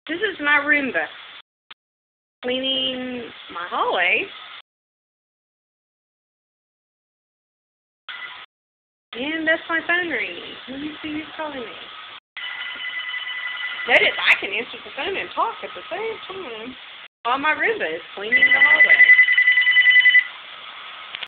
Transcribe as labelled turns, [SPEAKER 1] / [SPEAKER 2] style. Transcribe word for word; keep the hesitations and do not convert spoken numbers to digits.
[SPEAKER 1] This is my Roomba cleaning my hallway. And that's my phone ringing. Let me see who's calling me. Notice I can answer the phone and talk at the same time while my Roomba is cleaning the hallway.